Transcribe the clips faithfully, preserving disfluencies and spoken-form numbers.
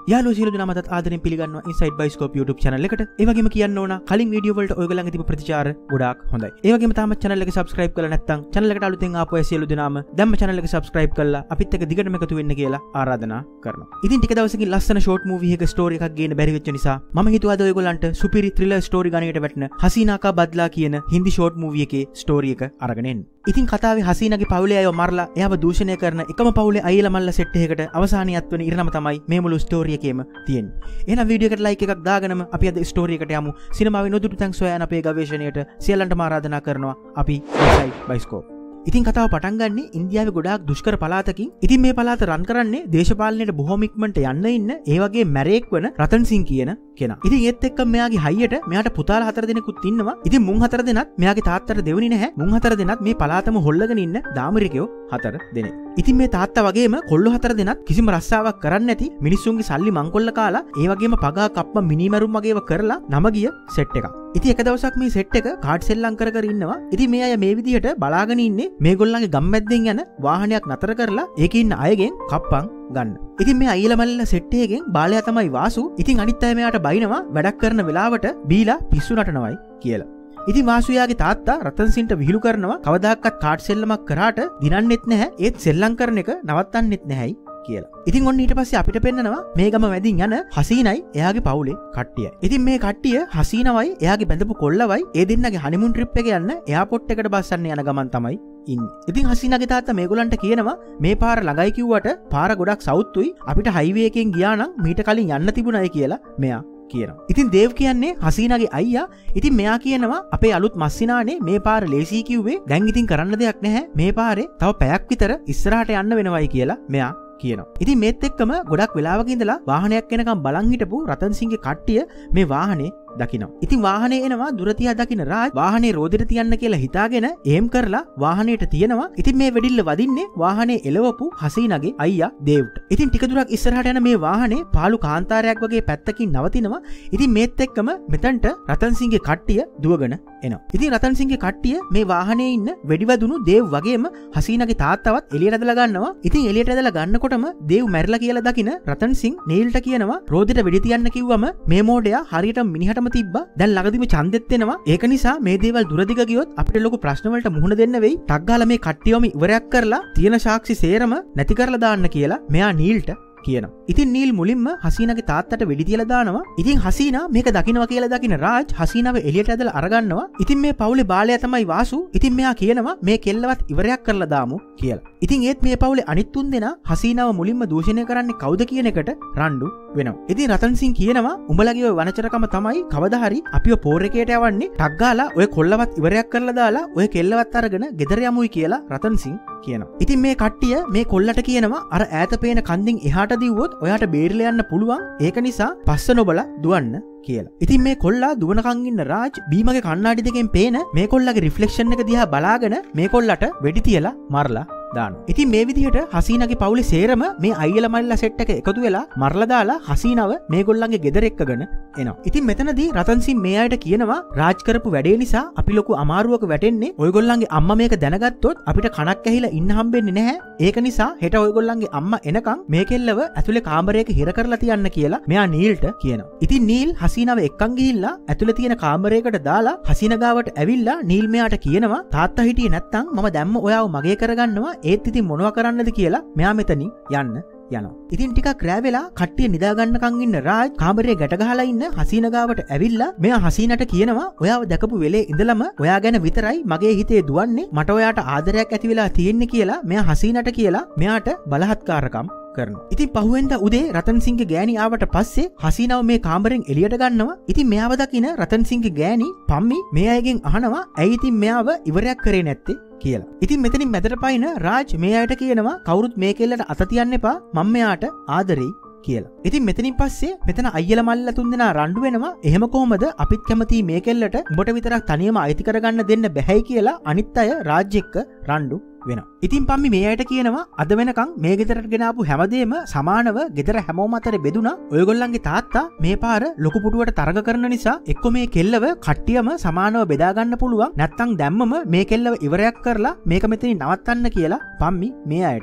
යාළුවෝ සියලු දෙනාම අදත් ආදරෙන් පිළිගන්නවා Inside Baiscope YouTube channel එකට. ඒ වගේම කියන්න ඕන කලින් වීඩියෝ වලට ඔයගොල්ලන්ගේ තිබු ප්‍රතිචාර ගොඩාක් හොඳයි. ඒ වගේම තාම channel එක subscribe කරලා නැත්නම් channel එකට අලුතෙන් ආපු අය සියලු දෙනාම දැම්ම channel එක subscribe කරලා අපිත් එක්ක දිගටම එකතු වෙන්න කියලා ආරාධනා කරනවා. ඉතින් ටික දවසකින් ලස්සන short movie එකක story එකක් ගේන්න බැරි වෙච්ච නිසා මම හිතුවා අද ඔයගොල්ලන්ට සුපිරි thriller story ගණයට වැටෙන හසීනා කා බද්ලා කියන හින්දි short movie එකේ story එක අරගෙන එන්න. ඉතින් කතාවේ හසීනාගේ පවුලේ අයව මරලා එයාව දූෂණය කරන එකම පවුලේ අයියලා මල්ලා සෙට් එකකට අවසානියත් වෙන ඉරණම තමයි මේ මුළු ස්ටෝරි එකේම තියෙන්නේ. එහෙනම් වීඩියෝ එකට ලයික් එකක් දාගෙනම අපි අද ස්ටෝරි එකට යමු. සිනමාවේ නොදුටු තැන් සොයන අපේ ගවේෂණයට සියල්ලන්ටම ආරාධනා කරනවා අපි Inside Baiscope. ඉතින් කතාව පටන් ගන්නේ ඉන්දියාවේ ගොඩාක් දුෂ්කර පළාතකින්. ඉතින් මේ පළාත රන් කරන්නේ දේශපාලනයට බොහොම ඉක්මනට යන්න ඉන්න ඒ වගේ මැරේක් වන රතන් සිං කියන කෙනා. ඉතින් ඒත් එක්ක මෙයාගේ හයියට මෙයාට පුතාලා හතර දෙනෙකුත් ඉන්නවා. ඉතින් මුන් හතර දෙනත් මෙයාගේ තාත්තට දෙවෙනි නැහැ. මුන් හතර දෙනත් මේ පළාතම හොල්ලගෙන ඉන්න දාමරිකයෝ හතර දෙනෙක්. ඉතින් මේ තාත්තා වගේම කොල්ලෝ හතර දෙනත් කිසිම රස්සාවක් කරන්නේ නැති මිනිස්සුන්ගේ සල්ලි මංකොල්ල කාලා ඒ වගේම පගා කප්ප මිනිමරුම් වගේව කරලා නම ගිය සෙට් එකක්. ඉතින් එක දවසක් මේ සෙට් එක කාඩ් සෙල්ලම් කර කර ඉන්නවා. ඉතින් මේ අය මේ විදිහට බලාගෙන ඉන්නේ මේගොල්ලන්ගේ ගම්මැද්දෙන් යන වාහනයක් නතර කරලා ඒකේ ඉන්න අයගෙන් කප්පම් ගන්න. ඉතින් මේ අයියලා මල්ලලා සෙට් එකෙන් බාලයා තමයි වාසු. ඉතින් අනිත් අය මෙයාට බයිනවා වැඩක් කරන වෙලාවට බීලා පිස්සු නටනවයි කියලා. ඉතින් වාසුයාගේ තාත්තා රතන් සින්ට විහිළු කරනවා කවදාකවත් කාඩ් සෙල්ලමක් කරාට දිනන්නෙත් නැහැ ඒත් සෙල්ලම් කරන එක නවත්තන්නෙත් නැහැයි කියලා. ඉතින් ඔන්න ඊට පස්සේ අපිට පෙන්නනවා මේ ගම මැදින් යන හසීනයි එයාගේ පවුලේ කට්ටියයි. ඉතින් මේ කට්ටිය හසීනවයි එයාගේ බැඳපු කොල්ලවයි ඒ දෙන්නගේ හනිමුන් ට්‍රිප් එක යන්න එයාපෝට් එකට බස්සන්න යන ගමන් තමයි ඉන්නේ. ඉතින් හසීනාගේ තාත්තා මේගොල්ලන්ට කියනවා මේ පාර ළඟයි කිව්වට පාර ගොඩක් සවුත්තුයි අපිට හයිවේ එකෙන් ගියා නම් මීට කලින් යන්න තිබුණයි කියලා මෙයා කියනවා. ඉතින් දේව් කියන්නේ හසීනාගේ අයියා. ඉතින් මෙයා කියනවා අපේ අලුත් මස්සිනානේ මේ පාර ලේසි කිව්වේ දැන් ඉතින් කරන්න දෙයක් නැහැ. මේ පාරේ තව පැයක් විතර ඉස්සරහට යන්න වෙනවයි කියලා මෙයා කියනවා. ඉතින් මේත් එක්කම ගොඩක් වෙලාවක ඉඳලා වාහනයක් එනකම් බලන් හිටපු රතන් සිංගේ කට්ටිය මේ වාහනේ දකිනවා. ඉතින් වාහනේ එනවා දුර තියා දකින රාජ් වාහනේ රෝදෙට තියන්න කියලා හිතාගෙන එහෙම් කරලා වාහනේට තියනවා. ඉතින් මේ වෙඩිල්ල වදින්නේ වාහනේ එලවපු හසීනාගේ අයියා දේව්ට. ඉතින් ටික දුරක් ඉස්සරහට යන මේ වාහනේ පාළු කාන්තාරයක් වගේ පැත්තකින් නවතිනවා. ඉතින් මේත් එක්කම මෙතනට රතන් සිංගේ කට්ටිය දුවගෙන එනවා. ඉතින් රතන් සිංගේ කට්ටිය මේ වාහනේ ඉන්න වෙඩිවදුණු දේව් වගේම හසීනාගේ තාත්තවත් එළියට ඇදලා ගන්නවා. ඉතින් එළියට ඇදලා ගන්නකොටම දේව් මැරිලා කියලා දකින රතන් සිං නීල්ට කියනවා රෝදෙට වෙඩි තියන්න කිව්වම මේ මෝඩයා හරියට මිනිහට තිබ්බා. දැන් ළඟදිම ඡන්දෙත් එනවා. ඒක නිසා මේ දේවල් දුරදිග ගියොත් අපිට ලොකු ප්‍රශ්න වලට මුහුණ දෙන්න වෙයි. ටක් ගාලා මේ කට්ටියම ඉවරයක් කරලා තියෙන සාක්ෂි සේරම නැති කරලා දාන්න කියලා මෙයා නීල්ට කියනවා. ඉතින් නීල් මුලින්ම හසීනාගේ තාත්තට වෙඩි තියලා දානවා. ඉතින් හසීනා මේක දකින්නවා කියලා දකින රාජ් හසීනාව එළියට ඇදලා අරගන්නවා. ඉතින් මේ පවුලේ බාලයා තමයි වාසු. ඉතින් මෙයා කියනවා මේ කෙල්ලවත් ඉවරයක් කරලා දාමු කියලා. ඉතින් ඒත් මේ පවුලේ අනිත් තුන් දෙනා හසීනාව මුලින්ම දූෂණය කරන්නේ කවුද කියන එකට රණ්ඩු වෙනවා. ඉතින් රතන් සිං කියනවා උඹලගේ ඔය වනචරකම තමයි කවදා හරි අපිව පෝරකයට යවන්නේ. ටක් ගාලා ඔය කොල්ලවත් ඉවරයක් කරලා දාලා ඔය කෙල්ලවත් අරගෙන ගෙදර යමුයි කියලා රතන් සිං කියනවා. ඉතින් මේ කට්ටිය මේ කොල්ලට කියනවා අර ඈත පේන කන්දෙන් එහාට දිව්වොත් ඔයාට බේරිලා යන්න පුළුවන්. ඒක නිසා පස්ස නොබලා දුවන්න කියලා. ඉතින් මේ කොල්ලා දුවනකන් ඉන්න රාජ් බීමගේ කණ්ණාඩි දෙකෙන් පේන මේ කොල්ලගේ රිෆ්ලෙක්ෂන් එක දිහා බලාගෙන මේ කොල්ලට වෙඩි තියලා මරලා දානවා. ඉතින් මේ විදිහට හසීනාගේ පවුලේ සේරම මේ අයියලා මල්ලා සෙට් එක එකතු වෙලා මරලා දාලා හසීනාව මේගොල්ලන්ගේ ගෙදර එක්කගෙන එනවා. ඉතින් මෙතනදී රතන් සිං මේ අයට කියනවා රාජ් කරපු වැඩේ නිසා අපි ලොකු අමාරුවක වැටෙන්නේ. ඔයගොල්ලන්ගේ අම්මා මේක දැනගත්තොත් අපිට කණක් ඇහිලා ඉන්න හම්බෙන්නේ නැහැ. ඒක නිසා හෙට ඔයගොල්ලන්ගේ අම්මා එනකන් මේ කෙල්ලව ඇතුලේ කාමරයක හිර කරලා තියන්න කියලා මෙයා නීල්ට කියනවා. ඉතින් නීල් හසීනාව එක්කන් ගිහිල්ලා ඇතුලේ තියෙන කාමරයකට දාලා හසීනා ගාවට ඇවිල්ලා නීල් මෙයාට කියනවා තාත්තා හිටියේ නැත්තම් මම දැම්ම ඔයාව මගේ කරගන්නවා. ඒත් ඉතින් මොනවා කරන්නද කියලා මෙයා මෙතනින් යන්න යනවා. ඉතින් ටිකක් රෑ වෙලා කට්ටිය නිදා ගන්නකන් ඉන්න රාජ් කාමරේ ගැට ගහලා ඉන්න හසීනා ගාවට ඇවිල්ලා මෙයා හසීනට කියනවා ඔයාව දැකපු වෙලේ ඉඳලම ඔයා ගැන විතරයි මගේ හිතේ දුවන්නේ. මට ඔයාට ආදරයක් ඇති වෙලා තියෙන්නේ කියලා මෙයා හසීනට කියලා මෙයාට බලහත්කාරකම් කරනවා. ඉතින් පහුවෙන්ද උදේ රතන් සිංගේ ගෑණි ආවට පස්සේ හසීනාව මේ කාමරෙන් එළියට ගන්නවා. ඉතින් මෙයාව දකින රතන් සිංගේ ගෑණි පම්මි මේ අයගෙන් අහනවා ඇයි ඉතින් මෙයාව ඉවරයක් කරේ නැත්තේ කියලා. ඉතින් මෙතනින් මැදට පයින් රාජ් මේ අයට කියනවා කවුරුත් මේ කෙල්ලට අත තියන්න එපා මම මෙයාට ආදරෙයි කියලා. ඉතින් මෙතනින් පස්සේ මෙතන අයියලා මල්ලා තුන් දෙනා රණ්ඩු වෙනවා. එහෙම කොහමද අපිත් කැමති මේ කෙල්ලට උඹට විතරක් තනියම අයිති කරගන්න දෙන්න බැහැයි කියලා අනිත් අය රාජ් එක්ක රණ්ඩු වෙනවා. ඉතින් පම්මි මේ අයට කියනවා අද වෙනකන් මේ ගෙදරට ගෙනාපු හැමදේම සමානව ගෙදර හැමෝම අතර බෙදුණා. ඔයගොල්ලන්ගේ තාත්තා මේ පාර ලොකු පුටුවට තරග කරන නිසා එක්ක මේ කෙල්ලව කට්ටියම සමානව බෙදා ගන්න පුළුවන්. නැත්තම් දැම්මම මේ කෙල්ලව ඉවරයක් කරලා මේක මෙතනින් නවත්තන්න කියලා පම්මි මේ අයට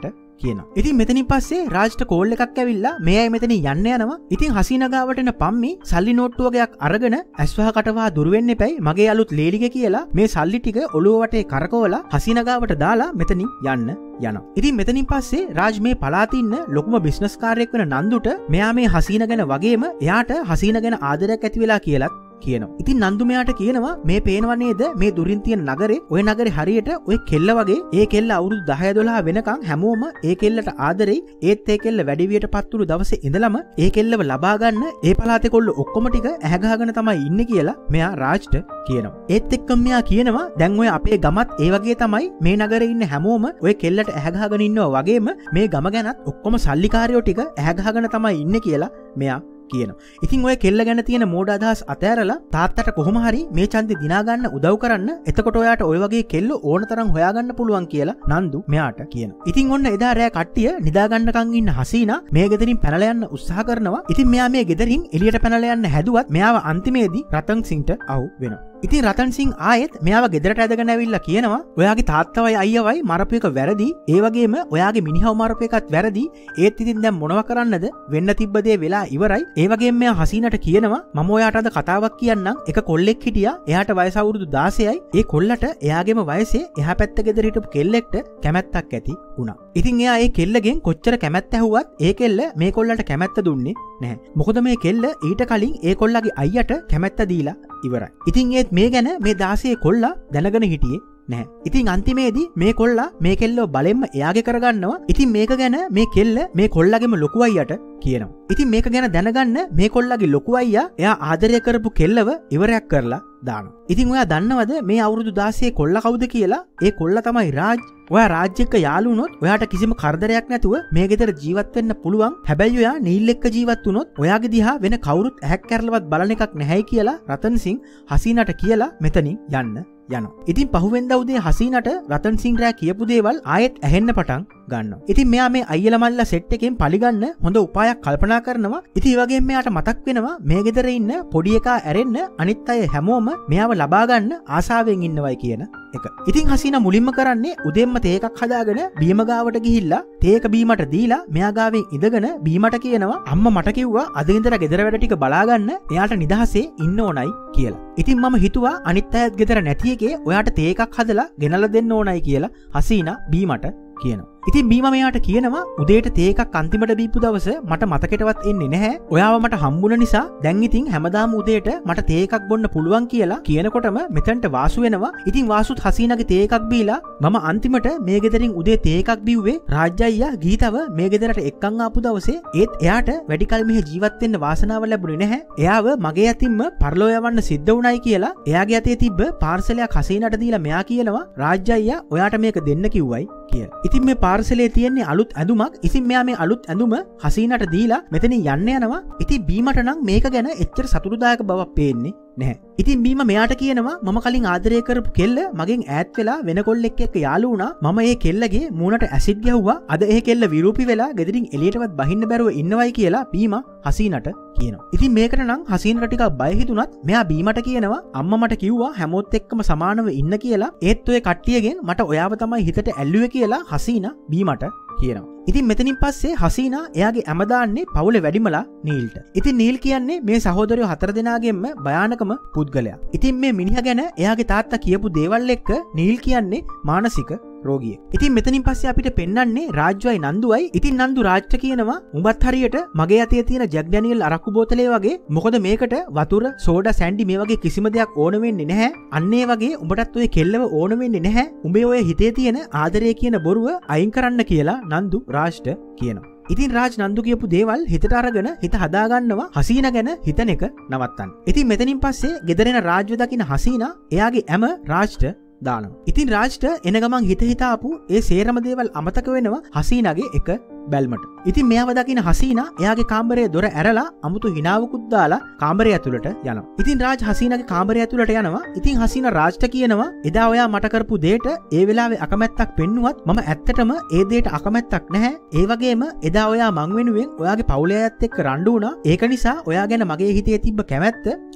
කියනවා. ඉතින් මෙතනින් පස්සේ රාජ්ට කෝල් එකක් ඇවිල්ලා මේ අය මෙතනින් යන්න යනවා. ඉතින් හසීනා ගාවට එන පම්මි සල්ලි නෝට්ටු වගේක් අරගෙන ඇස්වහ කටවහ දුර වෙන්න එපැයි මගේ අලුත් ලේලිගේ කියලා මේ සල්ලි ටික ඔළුව වටේ කරකවලා හසීනා ගාවට දාලා මෙතනින් යන්න යනවා. ඉතින් මෙතනින් පස්සේ රාජ් මේ පළාතේ ඉන්න ලොකුම බිස්නස් කාර්යයක් වෙන නන්දුට මෙයා මේ හසීනා ගැන වගේම එයාට හසීනා ගැන ආදරයක් ඇති වෙලා කියලා කියනවා. ඉතින් නන්දු මෙයාට කියනවා මේ පේනව නේද මේ දුරින් තියෙන නගරේ ඔය නගරේ හරියට ඔය කෙල්ල වගේ ඒ කෙල්ල අවුරුදු දහය දොළහ වෙනකන් හැමෝම ඒ කෙල්ලට ආදරෙයි ඒත් ඒ කෙල්ල වැඩි වියට පත්තුළු දවසේ ඉඳලම ඒ කෙල්ලව ලබා ගන්න ඒ පළාතේ කොල්ලෝ ඔක්කොම ටික ඇහැගහගෙන තමයි ඉන්නේ කියලා මෙයා රාජ්ට කියනවා. ඒත් එක්කම මෙයා කියනවා දැන් ඔය අපේ ගමත් ඒ වගේ තමයි මේ නගරේ ඉන්න හැමෝම ඔය කෙල්ලට ඇහැගහගෙන ඉන්නවා වගේම මේ ගම ගැනත් ඔක්කොම සල්ලිකාරයෝ ටික ඇහැගහගෙන තමයි ඉන්නේ කියලා මෙයා කියනවා. ඉතින් ඔය කෙල්ල ගැන තියෙන මෝඩ අදහස් අතෑරලා තාත්තට කොහොම හරි මේ ඡන්දේ දිනා ගන්න උදව් කරන්න එතකොට ඔයාට ඔය වගේ කෙල්ල ඕන තරම් හොයාගන්න පුළුවන් කියලා නන්දු මෙයාට කියනවා. ඉතින් ඔන්න එදා රෑ කට්ටිය නිදා ගන්නකන් ඉන්න හසීනා මේ ගෙදරින් පැනලා යන්න උත්සාහ කරනවා. ඉතින් මෙයා මේ ගෙදරින් එළියට පැනලා යන්න හැදුවත් මෙයාව අන්තිමේදී රතන් සිංට අහු වෙනවා. ඉතින් රතන් සිං ආයෙත් මෙයාව ගෙදරට ඇදගෙන ඇවිල්ලා කියනවා ඔයාගේ තාත්තවයි අයියවයි මරපු එක වැරදි ඒ වගේම ඔයාගේ මිනිහව මරපු එකත් වැරදි ඒත් ඉතින් දැන් මොනව කරන්නද වෙන්න තිබ්බ දේ වෙලා ඉවරයි ඒ වගේම මෙයා හසීනට කියනවා මම ඔයාට අද කතාවක් කියන්නම් එක කොල්ලෙක් හිටියා එයාට වයස අවුරුදු දාසයයි ඒ කොල්ලට එයාගේම වයසේ එහා පැත්ත ගෙදර හිටපු කෙල්ලෙක්ට කැමැත්තක් ඇති වුණා. ඉතින් එයා ඒ කෙල්ලගෙන් කොච්චර කැමැත්ත ඇහුවත් ඒ කෙල්ල මේ කොල්ලට කැමැත්ත දුන්නේ නැහැ. මොකද මේ කෙල්ල ඊට කලින් ඒ කොල්ලගේ අයියට කැමැත්ත දීලා ඉවරයි. ඉතින් ඒත් මේ ගැන මේ දාසයේ කොල්ලා දැනගෙන හිටියේ නැහැ. ඉතින් අන්තිමේදී මේ කොල්ලා මේ කෙල්ලව බලෙන්ම එයාගේ කරගන්නවා. ඉතින් මේක ගැන මේ කෙල්ල මේ කොල්ලගේම ලොකු අයියට කියනවා. ඉතින් මේක ගැන දැනගන්න මේ කොල්ලගේ ලොකු අයියා එයා ආදරය කරපු කෙල්ලව ඉවරයක් කරලා දානවා. ඉතින් ඔයා දන්නවද මේ අවුරුදු දාසයේ කොල්ල කවුද කියලා? ඒ කොල්ල තමයි රාජ්. ඔයා රාජ් එක්ක යාළු වුණොත් ඔයාට කිසිම කරදරයක් නැතුව මේ ගෙදර ජීවත් වෙන්න පුළුවන්. හැබැයි ඔයා නීල් එක්ක ජීවත් වුණොත් ඔයාගේ දිහා වෙන කවුරුත් ඇහැක් කැරලවත් බලන එකක් නැහැයි කියලා රතන් සිං හසීනට කියලා මෙතනින් යන්න යනවා. ඉතින් පහුවෙන්දා උදේ හසීනට රතන් සිං රෑ කියපු දේවල් ආයෙත් ඇහෙන්න පටන් ගන්නවා. ඉතින් මෙයා මේ අයියලා මල්ලා සෙට් එකෙන් පලිගන්න හොඳ උපායක් කල්පනා කරනවා. ඉතින් ඒ වගේම මෙයාට මතක් වෙනවා මේ ගෙදර ඉන්න පොඩි එකා ඇරෙන්න අනිත් අය හැමෝම මෙයාව ලබා ගන්න ආසාවෙන් ඉන්නවයි කියන එක. ඉතින් හසීනා මුලින්ම කරන්නේ උදේම්ම තේ එකක් හදාගෙන බීම ගාවට ගිහිල්ලා තේ එක බීමට දීලා මෙයා ගාවෙන් ඉඳගෙන බීමට කියනවා අම්මා මට කිව්වා අද ඉඳලා ගෙදර වැඩ ටික බලා ගන්න එයාට නිදහසේ ඉන්න ඕනයි කියලා. ඉතින් මම හිතුවා අනිත් අයත් ගෙදර නැති එකේ ඔයාට තේ එකක් හදලා ගෙනල්ලා දෙන්න ඕනයි කියලා හසීනා බීමට කියනවා. ඉතින් බීම මෙයාට කියනවා උදේට තේ එකක් අන්තිමට බීපු දවස මට මතකෙටවත් එන්නේ නැහැ. ඔයාව මට හම්බුන නිසා දැන් ඉතින් හැමදාම උදේට මට තේ එකක් බොන්න පුළුවන් කියලා කියනකොටම මෙතනට වාසු වෙනවා. ඉතින් වාසුත් හසීනාගේ තේ එකක් බීලා මම අන්තිමට මේ ගෙදරින් උදේ තේ එකක් බිව්වේ රාජ්‍ය අයියා ගීතව මේ ගෙදරට එක්කන් ආපු දවසේ ඒත් එයාට වැඩි කල මෙහෙ ජීවත් වෙන්න වාසනාව ලැබුණේ නැහැ. එයාව මගේ අතින්ම පරලෝ යවන්න සිද්ධ වුණයි කියලා එයාගේ අතේ තිබ්බ පාර්සලයක් හසීනාට දීලා මෙයා කියනවා රාජ්‍ය අයියා ඔයාට මේක දෙන්න කිව්වයි කියලා. ඉතින් මේ පාර්සලේ තියෙන්නේ අලුත් ඇඳුමක්. ඉතින් මෙයා මේ අලුත් ඇඳුම හසීනට දීලා මෙතනින් යන්න යනවා. ඉතින් බීමට නම් මේක ගැන එච්චර සතුටුදායක බවක් පේන්නේ නැහැ. ඉතින් බීම මෙයාට කියනවා මම කලින් ආදරය කරපු කෙල්ල මගෙන් ඈත් වෙලා වෙන කොල්ලෙක් එක්ක යාළු වුණා. මම ඒ කෙල්ලගේ මූණට ඇසිඩ් ගැහුවා. අද ඒ කෙල්ල විරූපි වෙලා ගෙදරින් එළියටවත් බහින්න බැරුව ඉන්නවයි කියලා බීම හසීනට කියනවා. ඉතින් මේකට නම් හසීනට ටිකක් බය හිතුණත් මෙයා බීමට කියනවා අම්මා මට කිව්වා හැමෝත් එක්කම සමානව ඉන්න කියලා. ඒත් ඔය කට්ටියගෙන් මට ඔයාව තමයි හිතට ඇල්ලුවේ කියලා හසීනා බීමට කියනවා. ඉතින් මෙතනින් පස්සේ හසීනා එයාගේ ඇම දාන්නේ පවුලේ වැඩිමලා නීල්ට. ඉතින් නීල් කියන්නේ මේ සහෝදරයෝ හතර දෙනාගෙන්ම භයානකම පුද්ගලයා. ඉතින් මේ මිනිහා ගැන එයාගේ තාත්තා කියපු දේවල් එක්ක නීල් කියන්නේ මානසික රෝගියෙක්. ඉතින් මෙතනින් පස්සේ අපිට පෙන්වන්නේ රාජ්‍යයි නන්දුවයි. ඉතින් නන්දු රාජ්ට කියනවා උඹත් හරියට මගේ අතේ තියෙන ජැක් ඩැනියල් අරක්කු බෝතලේ වගේ මොකද මේකට වතුර සෝඩා සැන්ඩි මේ වගේ කිසිම දෙයක් ඕන වෙන්නේ නැහැ. අන්න ඒ වගේ උඹටත් ඔය කෙල්ලව ඕන වෙන්නේ නැහැ. උඹේ ඔය හිතේ තියෙන ආදරය කියන බොරුව අයින් කරන්න කියලා නන්දු රාජ්ට කියනවා. ඉතින් රාජ් නන්දු කියපු දේවල් හිතට අරගෙන හිත හදාගන්නවා හසීනා ගැන හිතන එක නවත්තන්න. ඉතින් මෙතනින් පස්සේ ගෙදරෙන රාජ්ව දකින්න හසීනා එයාගේ ඇම රාජ්ට දානවා. ඉතින් රාජ්ට එන ගමන් හිත හිතාපු ඒ සේරම දේවල් අමතක වෙනවා හසීනාගේ එක බැල්මට. ඉතින් මෙයාව දකින හසීනා එයාගේ කාමරයේ දොර ඇරලා අමුතු හිනාවකුත් දාලා කාමරය ඇතුළට යනවා. ඉතින් රාජ් හසීනාගේ කාමරය ඇතුළට යනවා. ඉතින් හසීනා රාජ්ට කියනවා එදා ඔයා මට කරපු දෙයට ඒ වෙලාවේ අකමැත්තක් පෙන්නුවත් මම ඇත්තටම ඒ දෙයට අකමැත්තක් නැහැ. ඒ වගේම එදා ඔයා මං වෙනුවෙන් ඔයාගේ පවුලේ අයත් එක්ක රණ්ඩු වුණා. ඒක නිසා ඔයා ගැන මගේ හිතේ තිබ්බ කැමැත්ත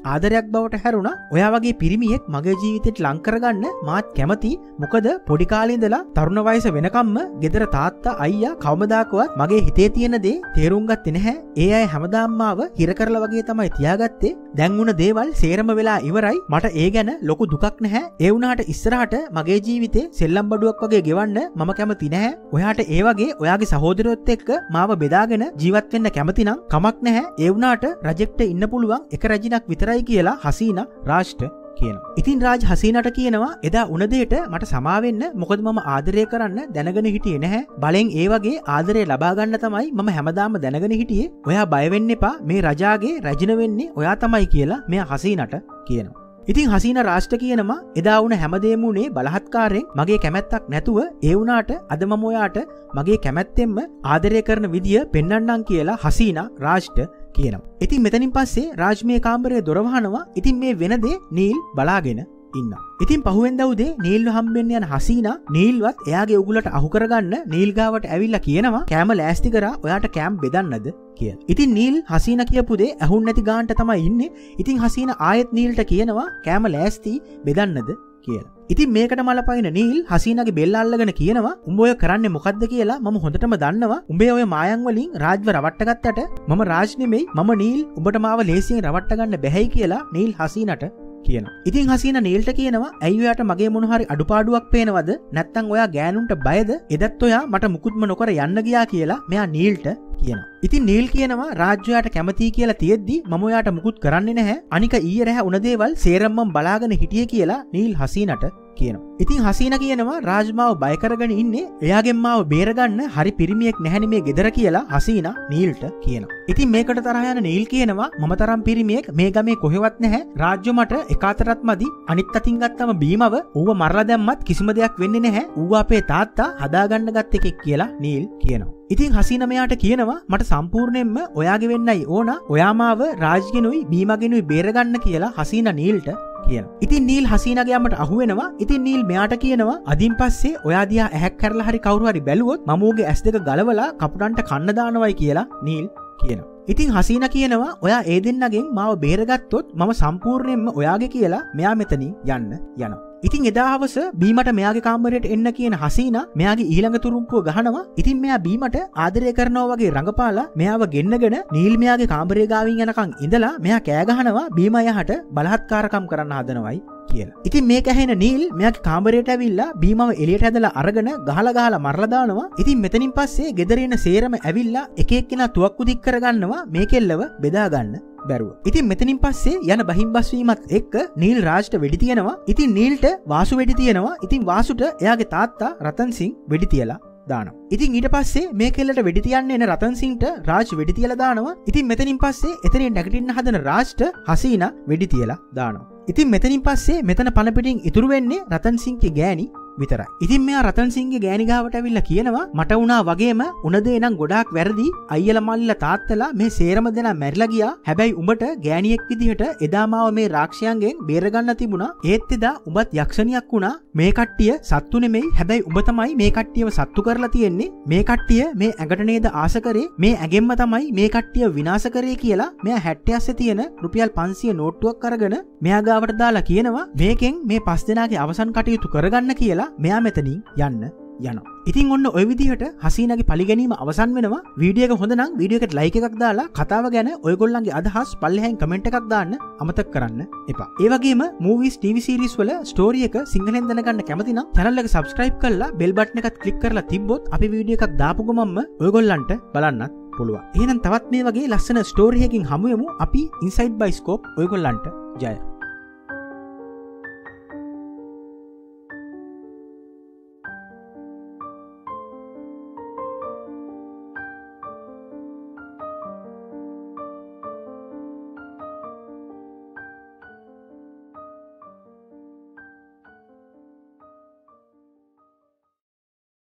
ආදරයක් බවට හැරුණා. ඔයා වගේ පිරිමියෙක් මගේ ජීවිතේට ලං කරගන්න මාත් කැමති. මොකද පොඩි කාලේ ඉඳලා තරුණ වයස වෙනකම්ම ගෙදර තාත්තා අයියා කවමදාකවත් මගේ හිතේ තියෙන දේ තේරුම් ගත්තේ නැහැ. ඒ අය හැමදාම මාව හිර කරලා වගේ තමයි තියාගත්තේ. දැන් වුණ දේවල් සේරම වෙලා ඉවරයි. මට ඒ ගැන ලොකු දුකක් නැහැ. ඒ වුණාට ඉස්සරහට මගේ ජීවිතේ සෙල්ලම් බඩුවක් වගේ ගෙවන්න මම කැමති නැහැ. ඔයාට ඒ වගේ ඔයාගේ සහෝදරයොත් එක්ක මාව බෙදාගෙන ජීවත් වෙන්න කැමති නම් කමක් නැහැ. ඒ වුණාට රජෙක්ට ඉන්න පුළුවන් එක රජිනක් විතරයි කියලා හසීනා රාජ්ට කියනවා. ඉතින් රාජ් හසීනාට කියනවා එදා උන දෙයට මට සමාවෙන්න. මොකද මම ආදරය කරන්න දැනගෙන හිටියේ නැහැ. බලෙන් ඒ වගේ ආදරය ලබා ගන්න තමයි මම හැමදාම දැනගෙන හිටියේ. ඔයා බය වෙන්න එපා. මේ රජාගේ රජින වෙන්නේ ඔයා තමයි කියලා මෙයා හසීනාට කියනවා. ඉතින් හසීනා රාජ්ට කියනවා එදා වුණ හැමදේම උනේ බලහත්කාරයෙන් මගේ කැමැත්තක් නැතුව. ඒ වුණාට අද මම ඔයාට මගේ කැමැත්තෙන්ම ආදරය කරන විදිය පෙන්වන්නම් කියලා හසීනා රාජ්ට කියනවා. ඉතින් මෙතනින් පස්සේ රාජ් මේ කාමරයේ දොර වහනවා. ඉතින් මේ වෙන දේ නීල් බලාගෙන ඉන්නවා. ඉතින් පහුවෙන්දා උදේ නීල්ව හම්බෙන්න යන හසීනා නීල්වත් එයාගේ උගුලට අහු කරගන්න නීල් ගාවට ඇවිල්ලා කියනවා කෑම ලෑස්ති කරා ඔයාට කෑම බෙදන්නද කියලා. ඉතින් නීල් හසීනා කියපු දේ ඇහුන් නැති ගානට තමයි ඉන්නේ. ඉතින් හසීනා ආයෙත් නීල්ට කියනවා කෑම ලෑස්ති බෙදන්නද කියලා. ඉතින් මේකට මලපයින නීල් හසීනාගේ බෙල්ල අල්ලගෙන කියනවා උඹ ඔය කරන්නේ මොකද්ද කියලා මම හොඳටම දන්නවා. උඹේ ඔය මායන් වලින් රාජ්ව රවට්ට ගත්තට මම රාජ් නෙමෙයි මම නීල්. උඹට මාව ලේසියෙන් රවට්ට ගන්න බැහැයි කියලා නීල් හසීනාට කියනවා. ඉතින් හසීනා නීල්ට කියනවා ඇයි ඔයාට මගේ මොන හරි අඩුපාඩුවක් පේනවද? නැත්තම් ඔයා ගෑනුන්ට බයද? එදත් ඔයා මට මුකුත්ම නොකර යන්න ගියා කියලා මෙයා නීල්ට කියනවා. ඉතින් නීල් කියනවා රාජ්‍යයට කැමති කියලා තියෙද්දි මම ඔයාට මුකුත් කරන්නේ නැහැ. අනික ඊයේ රෑ උන දේවල් සේරම මම බලාගෙන හිටියේ කියලා නීල් හසීනාට කියනවා. ඉතින් හසීනා කියනවා රාජ් මාව බය කරගෙන ඉන්නේ එයාගෙන් මාව බේරගන්න හරි පිරිමියෙක් නැහැනේ මේ ගෙදර කියලා හසීනා නීල්ට කියනවා. ඉතින් මේකට තරහ යන නීල් කියනවා මම තරම් පිරිමියෙක් මේ ගමේ කොහෙවත් නැහැ. රාජ්‍ය මට එක අතරත් මදි. අනිත් අතින් ගත්තම බීමව ඌව මරලා දැම්මත් කිසිම දෙයක් වෙන්නේ නැහැ. ඌව අපේ තාත්තා හදාගන්න ගත් එකෙක් කියලා නීල් කියනවා. ඉතින් හසීනා මෙයාට කියනවා මට සම්පූර්ණයෙන්ම ඔයාගේ වෙන්නයි ඕන. ඔයා මාව රාජ්ගෙනුයි බීමගෙනුයි බේරගන්න කියලා හසීනා නීල්ට කියනවා. ඉතින් නීල් හසීනාගේ අම්මට අහු වෙනවා. ඉතින් නීල් මෙයාට කියනවා අදින් පස්සේ ඔයා දිහා ඇහැක් කරලා හරි කවුරු හරි බැලුවොත් මම ඌගේ ඇස් දෙක ගලවලා කපුටන්ට කන්න දානවයි කියලා නීල් කියනවා. ඉතින් හසීනා කියනවා ඔයා ඒ දෙන්නගෙන් මාව බේරගත්තොත් මම සම්පූර්ණයෙන්ම ඔයාගේ කියලා මෙයා මෙතනින් යන්න යනවා. ඉතින් එදා හවස බීමට මෙයාගේ කාමරයට එන්න කියන හසීනා මෙයාගේ ඊළඟ තුරුම්පුව ගහනවා. ඉතින් මෙයා බීමට ආදරය කරනවා වගේ රඟපාලා මෙයාව ගෙන්නගෙන නීල් මෙයාගේ කාමරය ගාවින් යනකම් ඉඳලා මෙයා කෑ ගහනවා බීම යහට බලහත්කාරකම් කරන්න හදනවයි කියලා. ඉතින් මේක ඇහෙන නීල් මෙයාගේ කාමරයට ඇවිල්ලා බීමව එළියට ඇදලා අරගෙන ගහලා ගහලා මරලා දානවා. ඉතින් මෙතනින් පස්සේ ගෙදර එන සේරම ඇවිල්ලා එක එක්කෙනා තුවක්කු දික් කරගන්නවා මේ කෙල්ලව බෙදා ගන්න බැරුව. ඉතින් මෙතනින් පස්සේ යන බහින් බස් වීමත් එක්ක නීල් රාජ්ට වෙඩි තියනවා. ඉතින් නීල්ට වාසු වෙඩි තියනවා. ඉතින් වාසුට එයාගේ තාත්තා රතන් සිං වෙඩි තියලා දානවා. ඉතින් ඊට පස්සේ මේ කෙල්ලට වෙඩි තියන්න එන රතන් සිංට රාජ් වෙඩි තියලා දානවා. ඉතින් මෙතනින් පස්සේ එතනින් නැගිටින්න හදන රාජ්ට හසීනා වෙඩි තියලා දානවා. ඉතින් මෙතනින් පස්සේ මෙතන පන පිටින් ඉතුරු වෙන්නේ රතන් සිංගේ ගෑණි විතරයි. ඉතින් මෙයා රතන් සිංගේ ගෑණි ගාවට ඇවිල්ලා කියනවා මට වුණා වගේම උන දේ නම් ගොඩාක් වැරදි. අයියලා මල්ලිලා තාත්තලා මේ සේරම දෙනා මැරිලා ගියා. හැබැයි උඹට ගෑණියෙක් විදිහට එදා මාව මේ රාක්ෂයන්ගෙන් බේරගන්න තිබුණා. ඒත් එදා උඹත් යක්ෂණියක් වුණා. මේ කට්ටිය සත්තු නෙමෙයි. හැබැයි උඹ තමයි මේ කට්ටියව සත්තු කරලා තියෙන්නේ. මේ කට්ටිය මේ ඇඟට නේද ආස කරේ. මේ ඇඟෙන්ම තමයි මේ කට්ටිය විනාශ කරේ කියලා මෙයා හැට්ටේ අස්සේ තියෙන රුපියල් පන්සිය නෝට්ටුවක් අරගෙන මෙයා ගාවට දාලා කියනවා මේකෙන් මේ පස් දෙනාගේ අවසන් කටයුතු කරගන්න කියලා මෙයා මෙතනින් යන්න යනවා. ඉතින් ඔන්න ඔය විදිහට හසීනාගේ පරිගැනීම අවසන් වෙනවා. වීඩියෝ එක හොඳ නම් වීඩියෝ එකට ලයික් එකක් දාලා කතාව ගැන ඔයගොල්ලන්ගේ අදහස් පල්ලෙහෙන් කමෙන්ට් එකක් දාන්න අමතක කරන්න එපා. ඒ වගේම movies ටීවී series වල ස්ටෝරි එක සිංහලෙන් දැනගන්න කැමති නම් channel එක subscribe කරලා bell button එකත් click කරලා තිබ්බොත් අපි වීඩියෝ එකක් දාපු ගමන්ම ඔයගොල්ලන්ට බලන්නත් පුළුවන්. එහෙනම් තවත් මේ වගේ ලස්සන ස්ටෝරි එකකින් හමු වෙමු. අපි inside Baiscope ඔයගොල්ලන්ට ජය.